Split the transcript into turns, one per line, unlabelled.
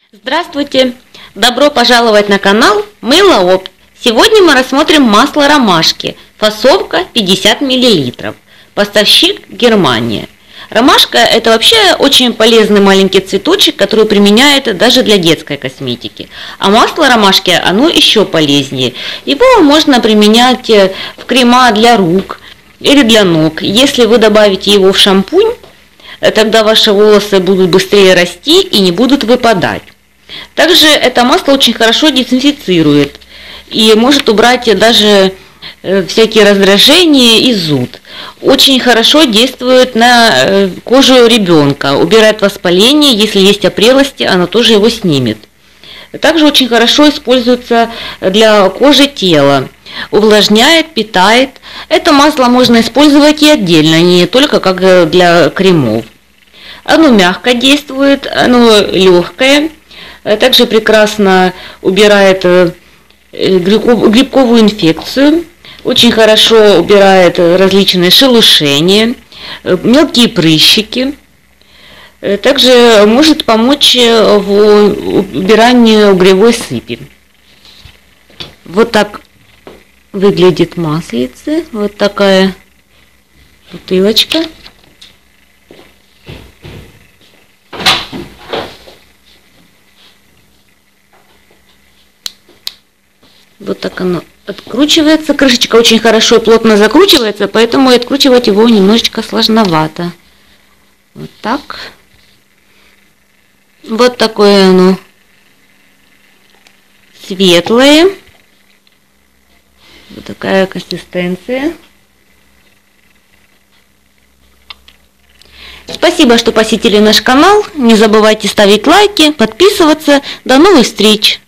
Здравствуйте! Добро пожаловать на канал Мылоопт. Сегодня мы рассмотрим масло ромашки. Фасовка 50 мл. Поставщик Германия. Ромашка – это вообще очень полезный маленький цветочек, который применяют даже для детской косметики. А масло ромашки, оно еще полезнее. Его можно применять в крема для рук или для ног. Если вы добавите его в шампунь, тогда ваши волосы будут быстрее расти и не будут выпадать. Также это масло очень хорошо дезинфицирует и может убрать даже всякие раздражения и зуд. Очень хорошо действует на кожу ребенка, убирает воспаление, если есть опрелости, оно тоже его снимет. Также очень хорошо используется для кожи тела, увлажняет, питает. Это масло можно использовать и отдельно, не только как для кремов. Оно мягко действует, оно легкое. Также прекрасно убирает грибковую инфекцию, очень хорошо убирает различные шелушения, мелкие прыщики. Также может помочь в убирании угревой сыпи. Вот так выглядит маслице, вот такая бутылочка. Вот так оно откручивается. Крышечка очень хорошо и плотно закручивается, поэтому и откручивать его немножечко сложновато. Вот так. Вот такое оно светлое. Вот такая консистенция. Спасибо, что посетили наш канал. Не забывайте ставить лайки, подписываться. До новых встреч!